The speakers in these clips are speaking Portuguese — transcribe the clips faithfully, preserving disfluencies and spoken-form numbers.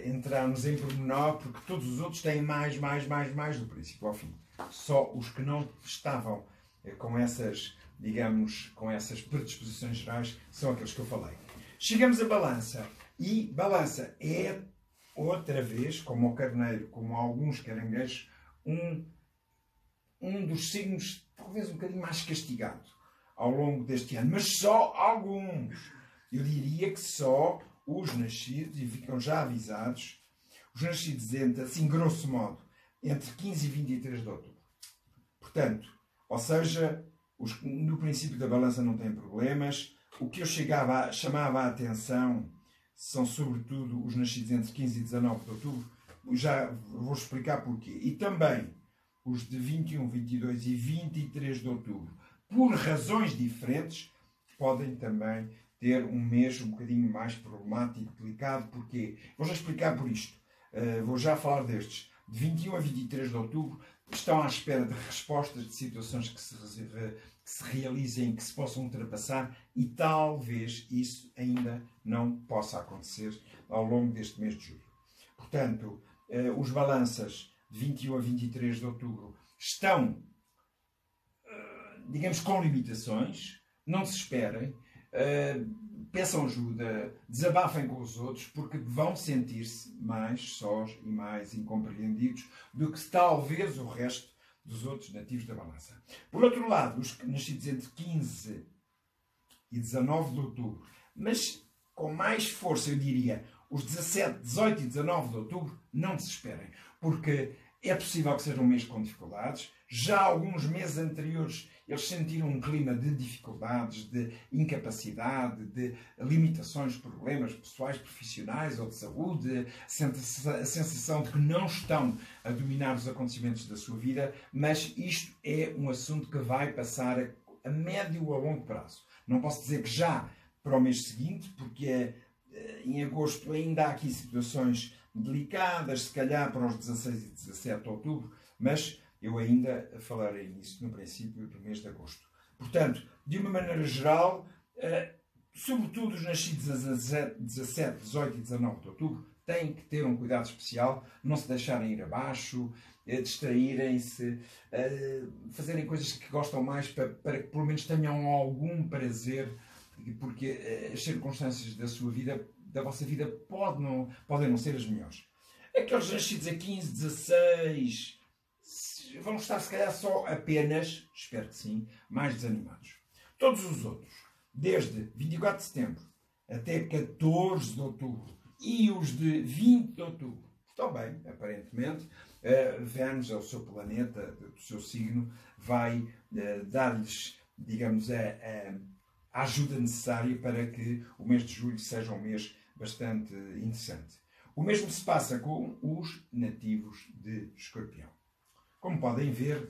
entrarmos em pormenor, porque todos os outros têm mais, mais, mais, mais do princípio ao fim. Só os que não estavam com essas, digamos, com essas predisposições gerais são aqueles que eu falei. Chegamos à balança. E balança é, outra vez, como o carneiro, como alguns caranguejos, um, um dos signos talvez um bocadinho mais castigado ao longo deste ano. Mas só alguns. Eu diria que só os nascidos, e ficam já avisados, os nascidos entre, assim, grosso modo, entre quinze e vinte e três de outubro. Portanto, ou seja, os, no princípio da balança não têm problemas. O que eu chegava a, chamava a atenção são sobretudo os nascidos entre quinze e dezanove de outubro. Já vou explicar porquê. E também os de vinte e um, vinte e dois e vinte e três de outubro, por razões diferentes, podem também ter um mês um bocadinho mais problemático, delicado. Porquê? Vou já explicar por isto. Uh, vou já falar destes. De vinte e um a vinte e três de outubro, estão à espera de respostas de situações que se, que se realizem, que se possam ultrapassar, e talvez isso ainda não possa acontecer ao longo deste mês de julho. Portanto, eh, os balanças de vinte e um a vinte e três de outubro estão, eh, digamos, com limitações. Não se esperem, eh, peçam ajuda, desabafem com os outros, porque vão sentir-se mais sós e mais incompreendidos do que talvez o resto dos outros nativos da balança. Por outro lado, os nascidos entre quinze e dezanove de outubro, mas com mais força, eu diria, os dezassete, dezoito e dezanove de outubro, não desesperem, porque é possível que seja um mês com dificuldades. Já alguns meses anteriores eles sentiram um clima de dificuldades, de incapacidade, de limitações, problemas pessoais, profissionais ou de saúde, a sensação de que não estão a dominar os acontecimentos da sua vida, mas isto é um assunto que vai passar a, a médio ou a longo prazo. Não posso dizer que já para o mês seguinte, porque em agosto ainda há aqui situações delicadas, se calhar para os dezasseis e dezassete de outubro, mas eu ainda falarei nisso no princípio do mês de agosto. Portanto, de uma maneira geral, eh, sobretudo os nascidos a dezassete, dezoito e dezanove de outubro têm que ter um cuidado especial, não se deixarem ir abaixo, eh, distraírem-se, eh, fazerem coisas que gostam mais para, para que pelo menos tenham algum prazer, porque eh, as circunstâncias da sua vida, da vossa vida, pode não, podem não ser as melhores. Aqueles nascidos a quinze, dezasseis... vão estar, se calhar, só apenas, espero que sim, mais desanimados. Todos os outros, desde vinte e quatro de setembro até catorze de outubro e os de vinte de outubro, estão bem, aparentemente. Uh, Vênus, é o seu planeta, do seu signo, vai uh, dar-lhes, digamos, a, a, a ajuda necessária para que o mês de julho seja um mês bastante interessante. O mesmo se passa com os nativos de Escorpião. Como podem ver,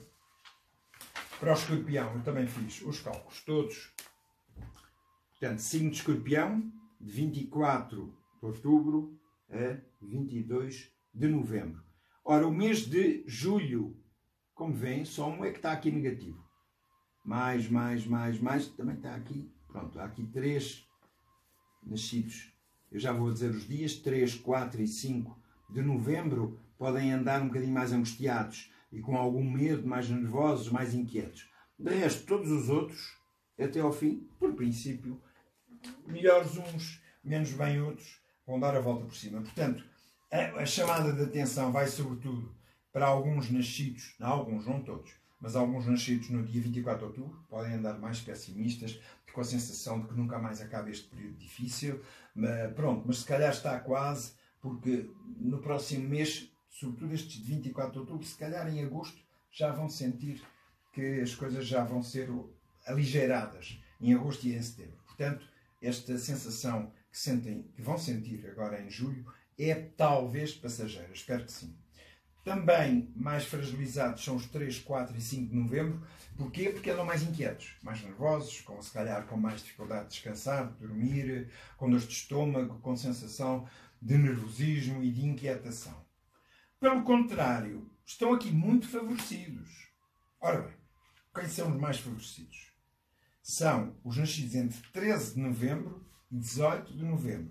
para o Escorpião eu também fiz os cálculos todos. Portanto, signo de Escorpião, de vinte e quatro de outubro a vinte e dois de novembro. Ora, o mês de julho, como veem, só um é que está aqui negativo. Mais, mais, mais, mais, também está aqui. Pronto, há aqui três nascidos. Eu já vou dizer os dias, três, quatro e cinco de novembro, podem andar um bocadinho mais angustiados e com algum medo, mais nervosos, mais inquietos. De resto, todos os outros, até ao fim, por princípio, melhores uns, menos bem outros, vão dar a volta por cima. Portanto, a, a chamada de atenção vai sobretudo para alguns nascidos, não alguns, não todos, mas alguns nascidos no dia vinte e quatro de outubro, podem andar mais pessimistas, com a sensação de que nunca mais acaba este período difícil. Mas, pronto, mas se calhar está quase, porque no próximo mês, sobretudo estes de vinte e quatro de outubro, se calhar em agosto, já vão sentir que as coisas já vão ser aligeiradas em agosto e em setembro. Portanto, esta sensação que, sentem, que vão sentir agora em julho é talvez passageira. Espero que sim. Também mais fragilizados são os três, quatro e cinco de novembro. Porquê? Porque andam mais inquietos, mais nervosos, com, se calhar com mais dificuldade de descansar, de dormir, com dores de estômago, com sensação de nervosismo e de inquietação. Pelo contrário, estão aqui muito favorecidos. Ora bem, quem são os mais favorecidos? São os nascidos entre treze de novembro e dezoito de novembro.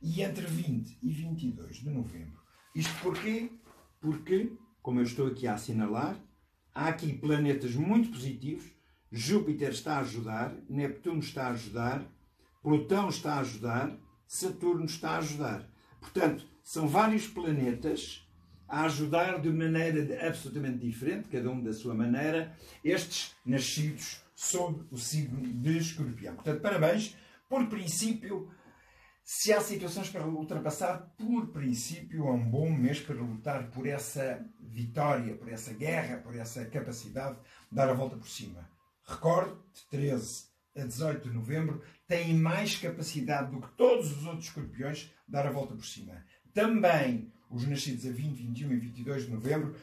e entre vinte e vinte e dois de novembro. Isto porquê? Porque, como eu estou aqui a assinalar, há aqui planetas muito positivos. Júpiter está a ajudar, Neptuno está a ajudar, Plutão está a ajudar, Saturno está a ajudar. Portanto, são vários planetas a ajudar de maneira absolutamente diferente, cada um da sua maneira, estes nascidos sob o signo de Escorpião. Portanto, parabéns. Por princípio, se há situações para ultrapassar, por princípio é um bom mês para lutar por essa vitória, por essa guerra, por essa capacidade de dar a volta por cima. Recorde, de treze a dezoito de novembro, têm mais capacidade do que todos os outros escorpiões de dar a volta por cima. Também os nascidos a vinte, vinte e um e vinte e dois de novembro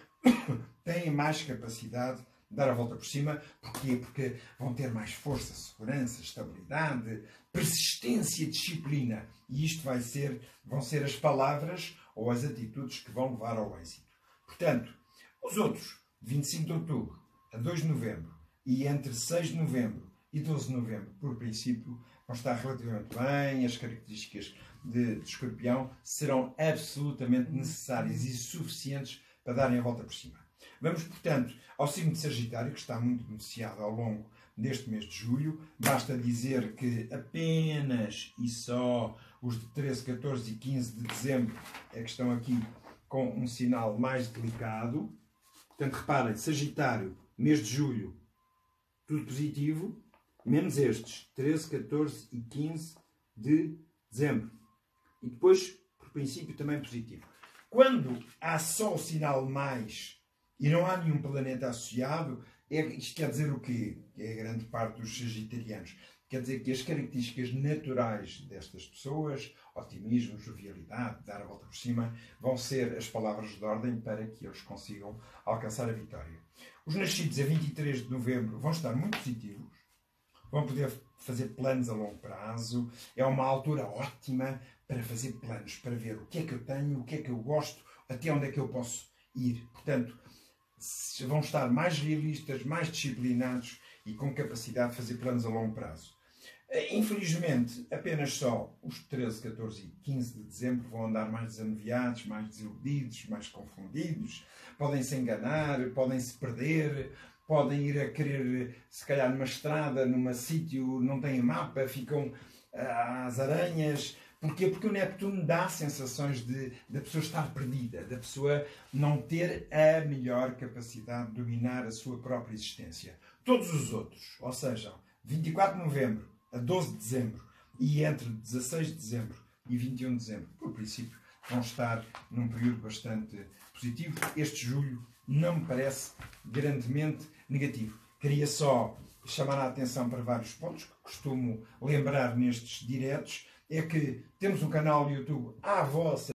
têm mais capacidade de dar a volta por cima. Porquê? Porque vão ter mais força, segurança, estabilidade, persistência, disciplina. E isto vai ser, vão ser as palavras ou as atitudes que vão levar ao êxito. Portanto, os outros, de vinte e cinco de outubro a dois de novembro e entre seis de novembro e doze de novembro, por princípio, vão estar relativamente bem. As características de, de Escorpião serão absolutamente necessárias e suficientes para darem a volta por cima. Vamos, portanto, ao signo de Sagitário, que está muito beneficiado ao longo deste mês de julho. Basta dizer que apenas e só os de treze, catorze e quinze de dezembro é que estão aqui com um sinal mais delicado. Portanto, reparem, Sagitário, mês de julho, tudo positivo, menos estes, treze, catorze e quinze de dezembro. E depois, por princípio, também positivo. Quando há só o sinal mais e não há nenhum planeta associado, é, isto quer dizer o quê? Que é a grande parte dos sagitarianos. Quer dizer que as características naturais destas pessoas, otimismo, jovialidade, dar a volta por cima, vão ser as palavras de ordem para que eles consigam alcançar a vitória. Os nascidos a vinte e três de novembro vão estar muito positivos, vão poder fazer planos a longo prazo. É uma altura ótima para fazer planos, para ver o que é que eu tenho, o que é que eu gosto, até onde é que eu posso ir. Portanto, vão estar mais realistas, mais disciplinados e com capacidade de fazer planos a longo prazo. Infelizmente, apenas só os treze, catorze e quinze de dezembro vão andar mais desanuviados, mais desiludidos, mais confundidos, podem se enganar, podem se perder, podem ir a querer, se calhar numa estrada, num sítio, não têm mapa, ficam às aranhas. Porquê? Porque o Neptuno dá sensações de da pessoa estar perdida, da pessoa não ter a melhor capacidade de dominar a sua própria existência. Todos os outros, ou seja, vinte e quatro de novembro a doze de dezembro e entre dezasseis de dezembro e vinte e um de dezembro, por princípio, vão estar num período bastante positivo. Este julho não me parece grandemente negativo. Queria só chamar a atenção para vários pontos que costumo lembrar nestes diretos. É que temos um canal no YouTube à vossa